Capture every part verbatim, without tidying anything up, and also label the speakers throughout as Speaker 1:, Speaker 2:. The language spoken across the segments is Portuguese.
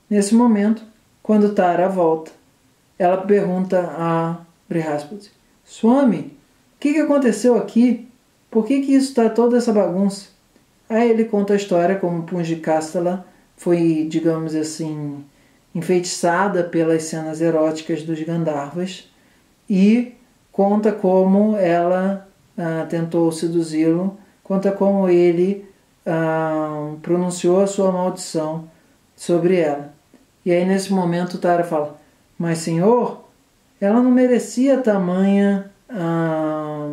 Speaker 1: Nesse momento, quando Tara volta, ela pergunta a Brihaspati: Swami, o que, que aconteceu aqui? Por que, que isso está toda essa bagunça? Aí ele conta a história como Pungikastala foi, digamos assim, enfeitiçada pelas cenas eróticas dos Gandharvas e conta como ela ah, tentou seduzi-lo, conta como ele ah, pronunciou a sua maldição sobre ela. E aí nesse momento Tara fala: mas senhor, ela não merecia tamanha ah,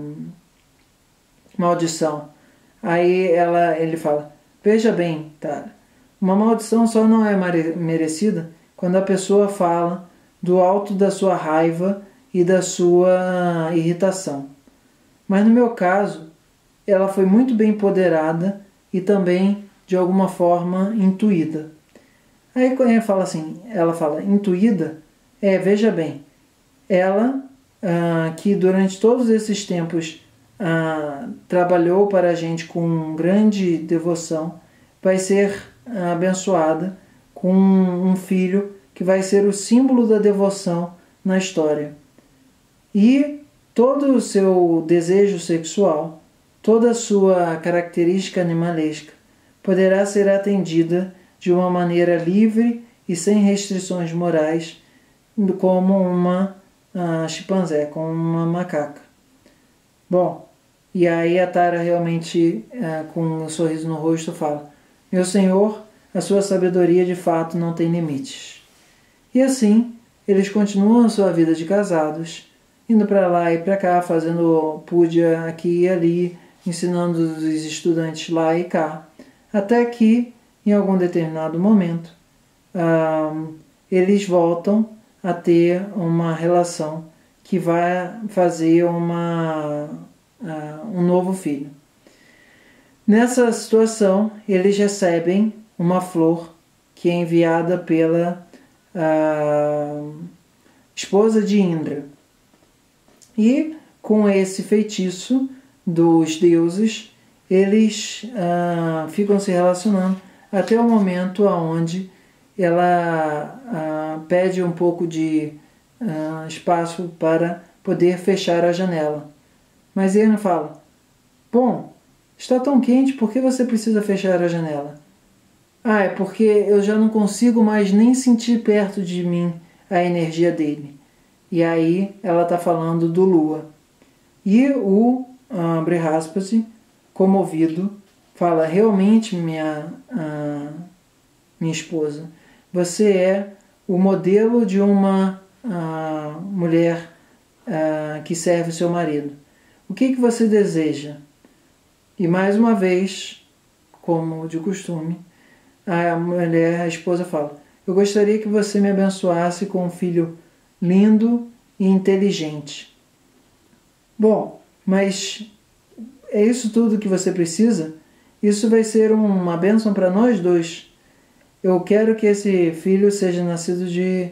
Speaker 1: maldição. Aí ela, ele fala: veja bem, Tara, uma maldição só não é merecida quando a pessoa fala do alto da sua raiva e da sua irritação. Mas no meu caso, ela foi muito bem empoderada e também, de alguma forma, intuída. Aí ela fala assim, ela fala, intuída? É, veja bem, ela, ah, que durante todos esses tempos ah, trabalhou para a gente com grande devoção, vai ser ah, abençoada com um filho que vai ser o símbolo da devoção na história. E todo o seu desejo sexual, toda a sua característica animalesca, poderá ser atendida de uma maneira livre e sem restrições morais, como uma uh, chimpanzé, como uma macaca. Bom, e aí a Tara realmente, uh, com um sorriso no rosto, fala: meu senhor, a sua sabedoria de fato não tem limites. E assim, eles continuam a sua vida de casados, indo para lá e para cá, fazendo puja aqui e ali, ensinando os estudantes lá e cá, até que, em algum determinado momento, uh, eles voltam a ter uma relação que vai fazer uma, uh, um novo filho. Nessa situação, eles recebem uma flor que é enviada pela uh, esposa de Indra. E com esse feitiço dos deuses, eles uh, ficam se relacionando até o momento onde ela uh, pede um pouco de uh, espaço para poder fechar a janela. Mas ele fala: bom, está tão quente, por que você precisa fechar a janela? Ah, é porque eu já não consigo mais nem sentir perto de mim a energia dele. E aí ela está falando do Lua. E o uh, Brihaspati, comovido, fala: realmente, minha, uh, minha esposa, você é o modelo de uma uh, mulher uh, que serve o seu marido. O que, que você deseja? E mais uma vez, como de costume, a mulher, a esposa fala: eu gostaria que você me abençoasse com um filho lindo e inteligente. Bom, mas é isso tudo que você precisa? Isso vai ser uma bênção para nós dois. Eu quero que esse filho seja nascido de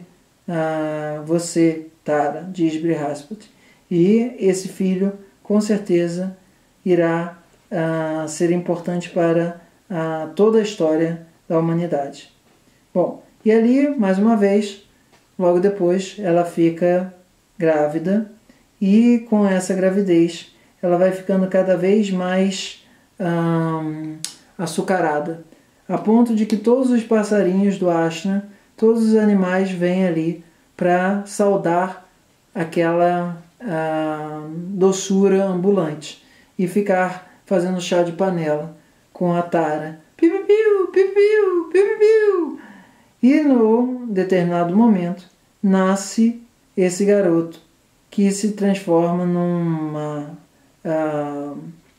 Speaker 1: uh, você, Tara, diz Brihaspati. E esse filho, com certeza, irá uh, ser importante para uh, toda a história da humanidade. Bom, e ali, mais uma vez, logo depois, ela fica grávida. E com essa gravidez, ela vai ficando cada vez mais hum, açucarada, a ponto de que todos os passarinhos do ashram, todos os animais vêm ali para saudar aquela hum, doçura ambulante e ficar fazendo chá de panela com a Tara. Piu-piu, piu-piu, piu-piu. E no determinado momento, nasce esse garoto, que se transforma numa, uh,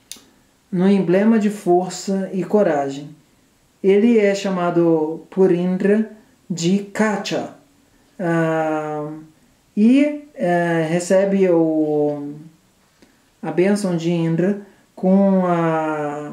Speaker 1: num emblema de força e coragem. Ele é chamado por Indra de Kacha uh, e uh, recebe o, a bênção de Indra com a,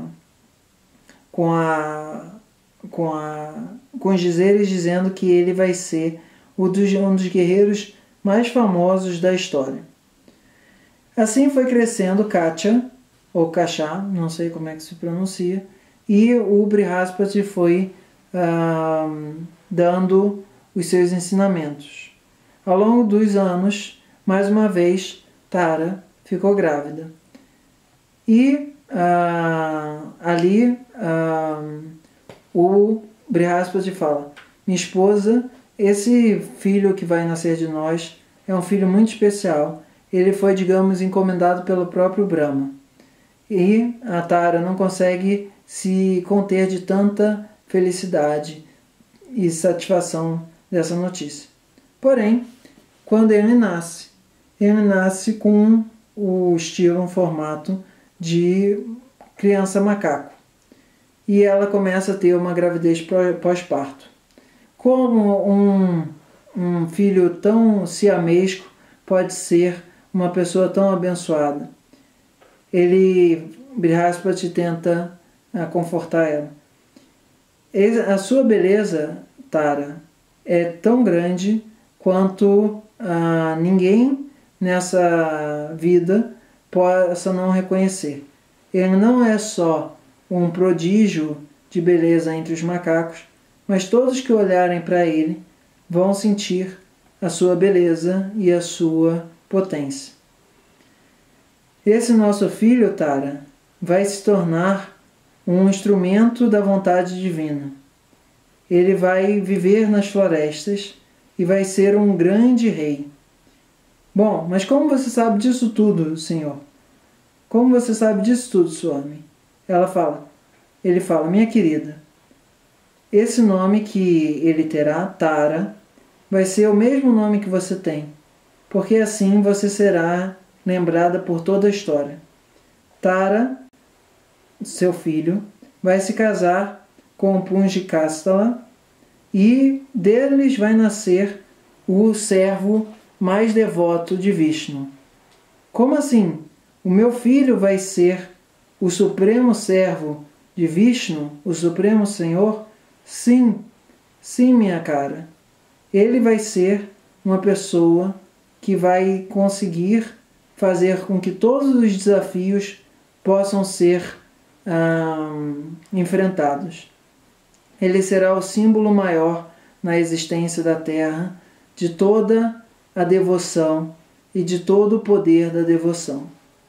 Speaker 1: com a, com a, com os dizeres dizendo que ele vai ser um dos, um dos guerreiros mais famosos da história. Assim foi crescendo Kacha, ou Kachá, não sei como é que se pronuncia, e o Brihaspati foi uh, dando os seus ensinamentos. Ao longo dos anos, mais uma vez, Tara ficou grávida. E ah, ali ah, o Brihaspati fala: minha esposa, esse filho que vai nascer de nós é um filho muito especial. Ele foi, digamos, encomendado pelo próprio Brahma. E a Tara não consegue se conter de tanta felicidade e satisfação dessa notícia. Porém, quando ele nasce, ele nasce com o estilo, um formato de criança macaco. E ela começa a ter uma gravidez pós-parto. Como um, um filho tão siamesco pode ser uma pessoa tão abençoada? Ele, Brihaspati, tenta uh, confortar ela. A sua beleza, Tara, é tão grande quanto uh, ninguém nessa vida possa não reconhecer. Ele não é só um prodígio de beleza entre os macacos, mas todos que olharem para ele vão sentir a sua beleza e a sua potência. Esse nosso filho, Tara, vai se tornar um instrumento da vontade divina. Ele vai viver nas florestas e vai ser um grande rei. Bom, mas como você sabe disso tudo, Senhor? Como você sabe disso tudo, Swami? Ela fala, ele fala, minha querida, esse nome que ele terá, Tara, vai ser o mesmo nome que você tem, porque assim você será lembrada por toda a história. Tara, seu filho, vai se casar com o Pungikastala e deles vai nascer o servo mais devoto de Vishnu. Como assim? O meu filho vai ser o supremo servo de Vishnu, o supremo Senhor? Sim, sim, minha cara. Ele vai ser uma pessoa que vai conseguir fazer com que todos os desafios possam ser hum, enfrentados. Ele será o símbolo maior na existência da Terra de toda a devoção e de todo o poder da devoção.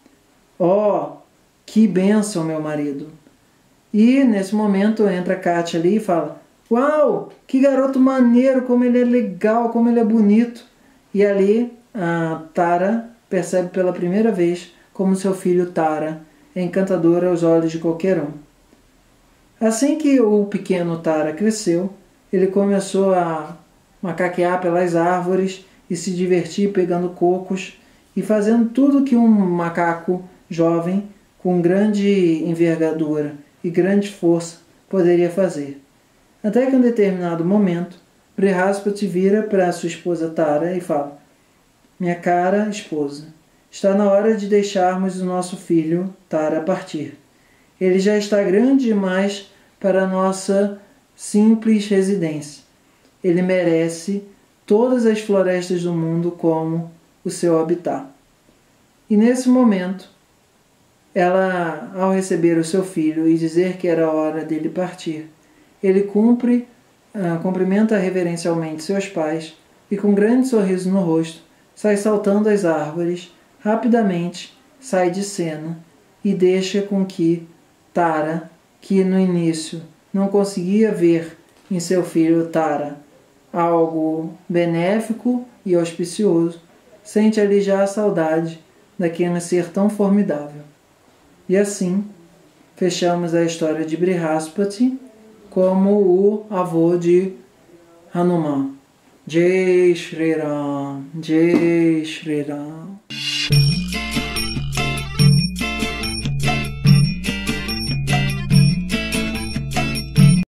Speaker 1: Oh, que bênção, meu marido! E nesse momento entra a Kátia ali e fala, uau, que garoto maneiro, como ele é legal, como ele é bonito. E ali a Tara percebe pela primeira vez como seu filho Tara é encantador aos olhos de qualquer um. Assim que o pequeno Tara cresceu, ele começou a macaquear pelas árvores e se divertir pegando cocos e fazendo tudo que um macaco jovem com grande envergadura e grande força poderia fazer. Até que em um determinado momento, Brihaspati vira para sua esposa Tara e fala, minha cara esposa, está na hora de deixarmos o nosso filho Tara partir. Ele já está grande demais para a nossa simples residência. Ele merece todas as florestas do mundo como o seu habitat. E nesse momento, ela, ao receber o seu filho e dizer que era a hora dele partir, ele cumpre, uh, cumprimenta reverencialmente seus pais e com um grande sorriso no rosto, sai saltando as árvores, rapidamente sai de cena e deixa com que Tara, que no início não conseguia ver em seu filho Tara algo benéfico e auspicioso, sente ali já a saudade daquele ser tão formidável. E assim, fechamos a história de Brihaspati como o avô de Hanuman. Jai Shri Ram, Jai Shri Ram.